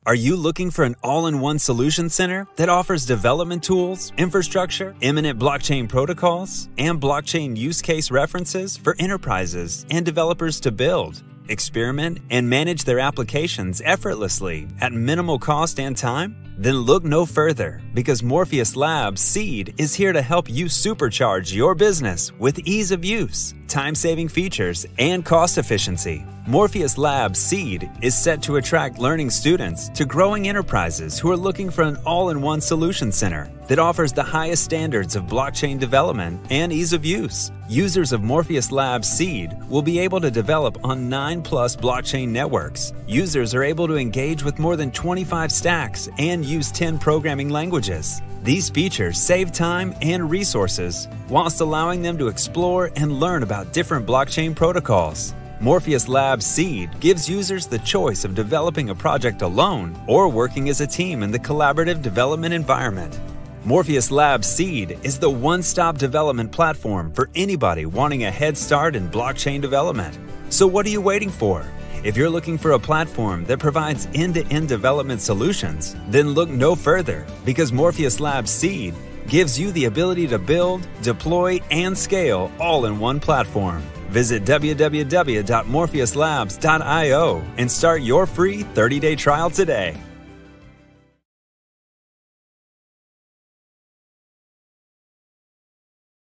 Are you looking for an all-in-one solution center that offers development tools, infrastructure, imminent blockchain protocols, and blockchain use case references for enterprises and developers to build, experiment, and manage their applications effortlessly at minimal cost and time? Then look no further, because Morpheus Labs SEED is here to help you supercharge your business with ease of use, time-saving features, and cost efficiency. Morpheus Labs SEED is set to attract learning students to growing enterprises who are looking for an all-in-one solution center that offers the highest standards of blockchain development and ease of use. Users of Morpheus Labs SEED will be able to develop on 9+ blockchain networks. Users are able to engage with more than 25 stacks and use 10 programming languages. These features save time and resources whilst allowing them to explore and learn about different blockchain protocols. Morpheus Labs SEED gives users the choice of developing a project alone or working as a team in the collaborative development environment. Morpheus Labs SEED is the one-stop development platform for anybody wanting a head start in blockchain development. So what are you waiting for? If you're looking for a platform that provides end-to-end development solutions, then look no further, because Morpheus Labs SEED gives you the ability to build, deploy, and scale all in one platform. Visit www.morpheuslabs.io and start your free 30-day trial today.